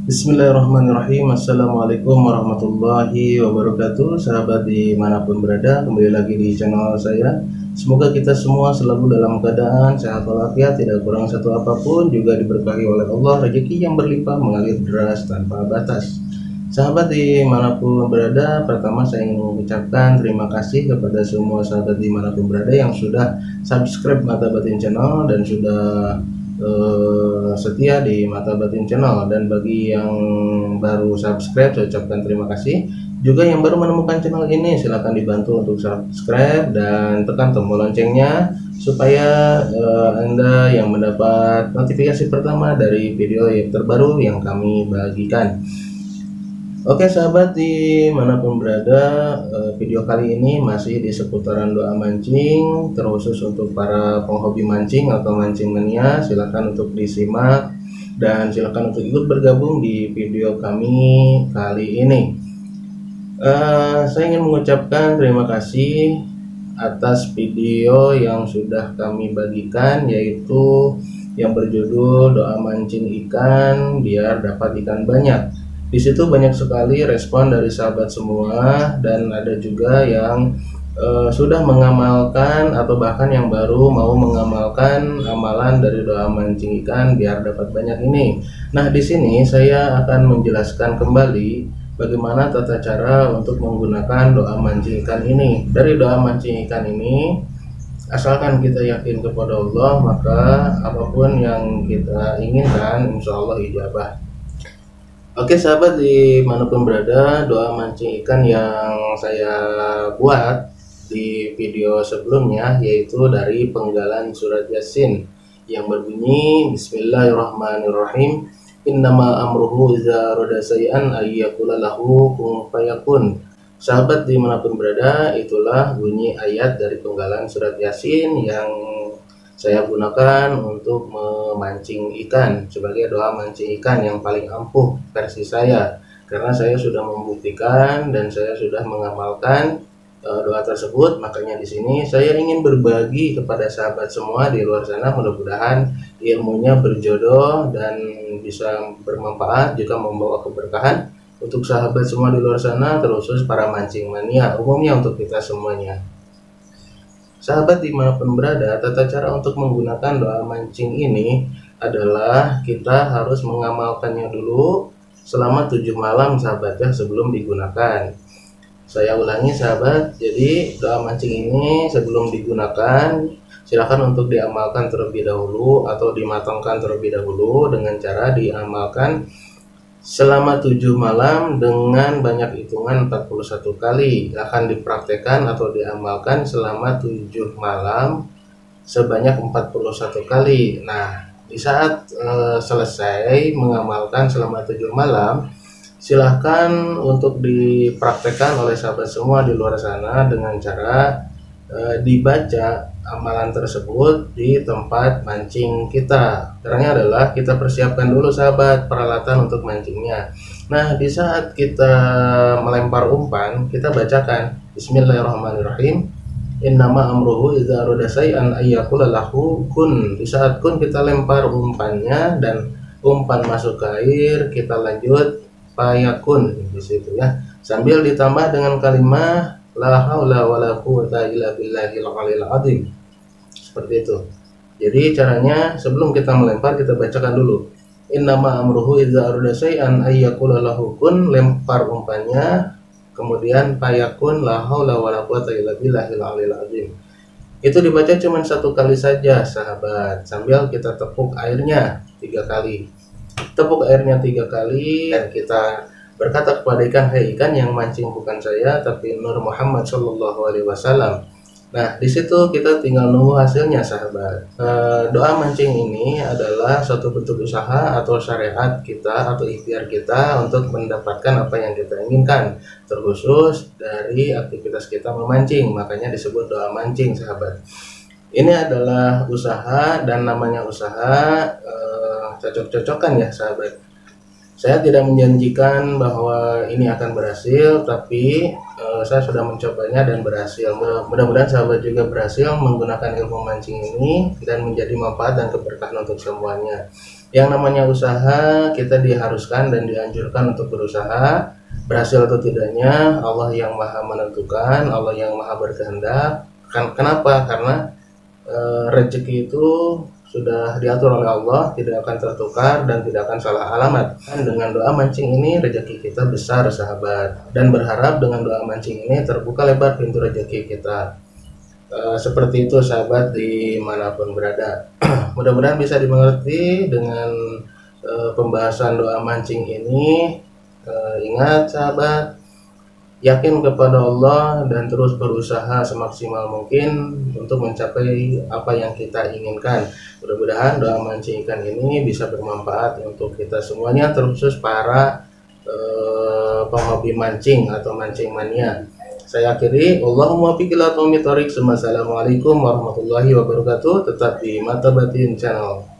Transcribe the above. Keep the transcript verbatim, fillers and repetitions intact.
Bismillahirrahmanirrahim. Assalamualaikum warahmatullahi wabarakatuh. Sahabat dimanapun berada, kembali lagi di channel saya. Semoga kita semua selalu dalam keadaan sehat walafiat, tidak kurang satu apapun, juga diberkahi oleh Allah rezeki yang berlimpah mengalir deras tanpa batas. Sahabat dimanapun berada, pertama saya ingin mengucapkan terima kasih kepada semua sahabat dimanapun berada yang sudah subscribe Mata Batin Channel dan sudah Uh, setia di Mata Batin Channel. Dan bagi yang baru subscribe, saya ucapkan terima kasih. Juga yang baru menemukan channel ini, silahkan dibantu untuk subscribe dan tekan tombol loncengnya supaya uh, Anda yang mendapat notifikasi pertama dari video yang terbaru yang kami bagikan. Oke sahabat dimanapun berada, video kali ini masih di seputaran doa mancing, terkhusus untuk para penghobi mancing atau mancing mania. Silahkan untuk disimak dan silahkan untuk ikut bergabung di video kami kali ini. uh, Saya ingin mengucapkan terima kasih atas video yang sudah kami bagikan, yaitu yang berjudul doa mancing ikan biar dapat ikan banyak. Di situ banyak sekali respon dari sahabat semua, dan ada juga yang uh, sudah mengamalkan atau bahkan yang baru mau mengamalkan amalan dari doa mancing ikan biar dapat banyak ini. Nah, di sini saya akan menjelaskan kembali bagaimana tata cara untuk menggunakan doa mancing ikan ini. Dari doa mancing ikan ini, asalkan kita yakin kepada Allah, maka apapun yang kita inginkan insya Allah ijabah. Oke sahabat dimanapun berada, doa mancing ikan yang saya buat di video sebelumnya yaitu dari penggalan surat Yasin yang berbunyi Bismillahirrahmanirrahim, innama amruhu iza roda say'an ayyakula lahu kun fayakun. Sahabat dimanapun berada, itulah bunyi ayat dari penggalan surat Yasin yang saya gunakan untuk memancing ikan sebagai doa mancing ikan yang paling ampuh versi saya, karena saya sudah membuktikan dan saya sudah mengamalkan uh, doa tersebut. Makanya di sini saya ingin berbagi kepada sahabat semua di luar sana, mudah-mudahan ilmunya berjodoh dan bisa bermanfaat juga membawa keberkahan untuk sahabat semua di luar sana, terkhusus para mancing mania, umumnya untuk kita semuanya. Sahabat dimanapun berada, tata cara untuk menggunakan doa mancing ini adalah kita harus mengamalkannya dulu selama tujuh malam sahabat ya, sebelum digunakan. Saya ulangi sahabat, jadi doa mancing ini sebelum digunakan silakan untuk diamalkan terlebih dahulu atau dimatangkan terlebih dahulu dengan cara diamalkan selama tujuh malam dengan banyak hitungan empat puluh satu kali. Akan dipraktekkan atau diamalkan selama tujuh malam sebanyak empat puluh satu kali. Nah, di saat e, selesai mengamalkan selama tujuh malam, silahkan untuk dipraktekkan oleh sahabat semua di luar sana dengan cara e, dibaca amalan tersebut di tempat mancing kita. Caranya adalah kita persiapkan dulu sahabat peralatan untuk mancingnya. Nah, di saat kita melempar umpan, kita bacakan Bismillahirrahmanirrahim, innama amruhu idza arada syai'an ayyakula lahu kun. Di saat kun kita lempar umpannya dan umpan masuk ke air, kita lanjut fayakun di situ ya, sambil ditambah dengan kalimat la haula wala quwata illa billahil aliyil azim. Seperti itu. Jadi caranya sebelum kita melempar kita bacakan dulu innama amruhu idza arada syai'an ayyakula lahu kun, lempar umpannya, kemudian fayakun la haula wala quwata illa billahil aliyil azim. Itu dibaca cuma satu kali saja sahabat, sambil kita tepuk airnya tiga kali. Tepuk airnya tiga kali dan kita berkata kepada ikan, hai ikan yang mancing bukan saya tapi Nur Muhammad Shallallahu Alaihi Wasallam. Nah, di situ kita tinggal nunggu hasilnya sahabat. E, doa mancing ini adalah suatu bentuk usaha atau syariat kita atau ikhtiar kita untuk mendapatkan apa yang kita inginkan, terkhusus dari aktivitas kita memancing. Makanya disebut doa mancing sahabat. Ini adalah usaha, dan namanya usaha e, cocok-cocokan ya sahabat. Saya tidak menjanjikan bahwa ini akan berhasil, tapi uh, saya sudah mencobanya dan berhasil. Mudah-mudahan sahabat juga berhasil menggunakan ilmu mancing ini dan menjadi manfaat dan keberkahan untuk semuanya. Yang namanya usaha, kita diharuskan dan dianjurkan untuk berusaha. Berhasil atau tidaknya, Allah yang maha menentukan, Allah yang maha berkehendak. Kenapa? Karena uh, rezeki itu sudah diatur oleh Allah, tidak akan tertukar dan tidak akan salah alamat. Dan dengan doa mancing ini rezeki kita besar sahabat, dan berharap dengan doa mancing ini terbuka lebar pintu rezeki kita. E, seperti itu sahabat dimanapun berada. Mudah-mudahan bisa dimengerti dengan e, pembahasan doa mancing ini. E, ingat sahabat, yakin kepada Allah dan terus berusaha semaksimal mungkin untuk mencapai apa yang kita inginkan. Mudah-mudahan doa mancing ikan ini bisa bermanfaat untuk kita semuanya, terkhusus para eh, penghobi mancing atau mancing mania. Saya akhiri, Allahumma fiqh ila taufiq. Assalamualaikum warahmatullahi wabarakatuh. Tetap di Mata Batin Channel.